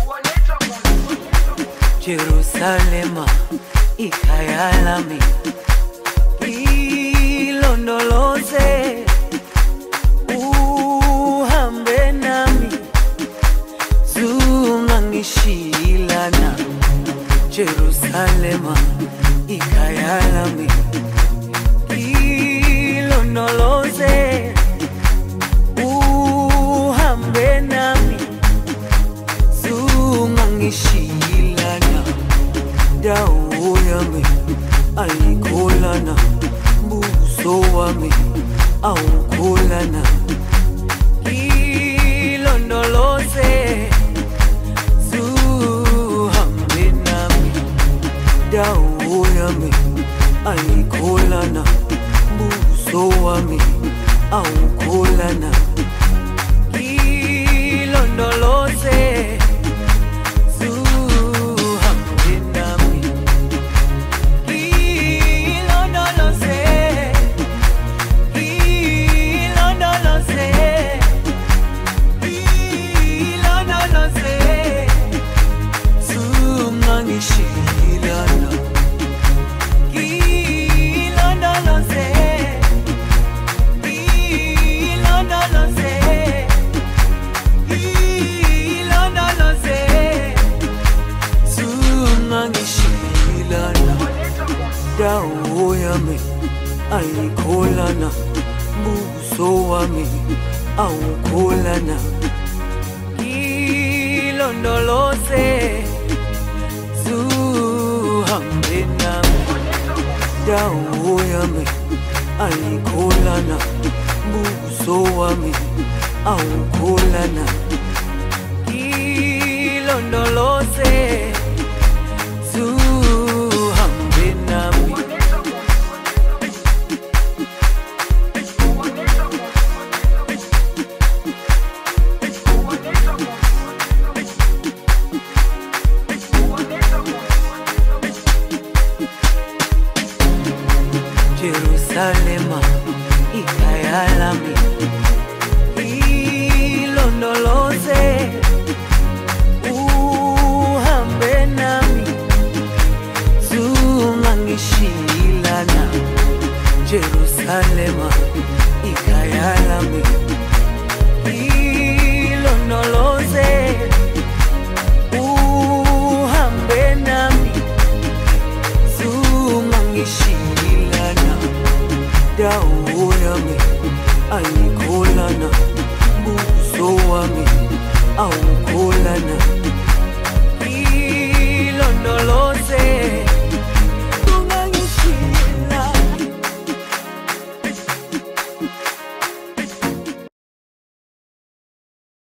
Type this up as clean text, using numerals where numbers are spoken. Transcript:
Jerusalema ikhaya lami, ilondoloze uhambe nami, zungangishilana. Jerusalema ikhaya lami, ilondoloze uhambe nami, zungangishilana. Dawo yami ayikholana, buso wami awukholana. Ilondoloze zuhambe nami. Dawo yami ayikholana, buso wami awukholana. Ilondoloze dawo yami ayikholana, buso wami awukholana. Ilondoloze zuhambe nami. Dawo yami ayikholana, buso wami awukholana. Ilondoloze zuhambe nami. Jerusalema ikhaya lami, ilondoloze uhambe nami, zungangishilana. Jerusalema ikhaya lami, ilondoloze uhambe nami, zungangishilana. Dawo yami ayikholana, buso wami awukholana.